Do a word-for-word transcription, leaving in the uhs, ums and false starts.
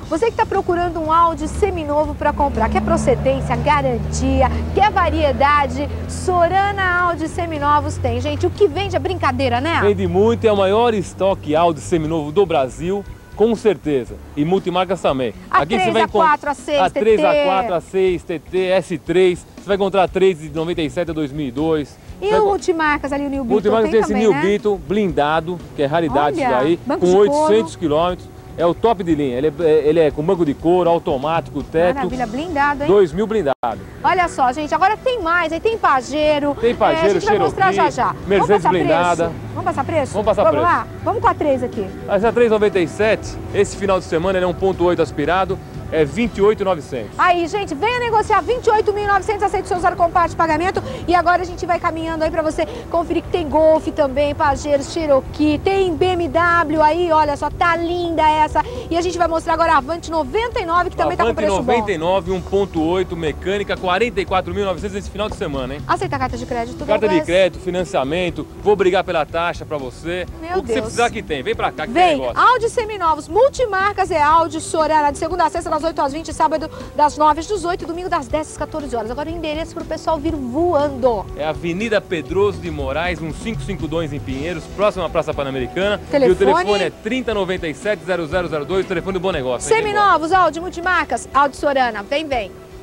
Você que está procurando um Audi seminovo para comprar, quer procedência, garantia, quer variedade, Sorana Audi Seminovos tem. Gente, o que vende é brincadeira, né? Vende muito, é o maior estoque Audi seminovo do Brasil, com certeza. E multimarcas também. A Aqui três, você vai a quatro, a seis, a três, T T. A quatro, A seis, T T, S três. Você vai encontrar a três de noventa e sete a dois mil e dois. E o multimarcas ali, o New Beetle Multimarcas tem tem esse também, New né? Beetle blindado, que é raridade Olha, isso daí, banco com de oitocentos couro. quilômetros. É o top de linha. Ele é, ele é com banco de couro, automático, teto. Maravilha, blindado, hein? dois mil blindado. Olha só, gente, agora tem mais, aí tem Pajero. Tem Pajero, é, a gente vai mostrar já já. Mercedes Vamos passar blindada. Preço? Vamos passar preço? Vamos passar Vamos preço. lá? Vamos com a três aqui. Essa três noventa e sete, esse final de semana ele é um ponto oito aspirado, é vinte e oito mil e novecentos. Aí, gente, venha negociar vinte e oito mil e novecentos, aceita o seu zero com parte de pagamento. E agora a gente vai caminhando aí pra você conferir que tem Golf também, Pajero, Cherokee, tem B M W aí, olha só, tá linda essa. E a gente vai mostrar agora a Avante noventa e nove, que também tá com preço bom. noventa e nove, um ponto oito, mecânica, quarenta e quatro mil e novecentos nesse final de semana, hein? Aceita carta de crédito, Carta Douglas? de crédito, financiamento, vou brigar pela taxa pra você. Meu o que Deus. você precisar que tem, vem pra cá que tem Vem, negócio. Audi seminovos, multimarcas é Audi, Sorana, de segunda a sexta, das oito às vinte, sábado das nove às dezoito, domingo das dez às quatorze horas. Agora o endereço pro pessoal vir voando. É Avenida Pedroso de Moraes, um quinhentos e cinquenta e dois em Pinheiros, próximo à Praça Pan-Americana. Telefone? E o telefone é trinta noventa e sete, zero zero zero dois, telefone do Bom Negócio. hein? Vem embora. Seminovos, Audi, multimarcas, Audi Sorana, vem, vem.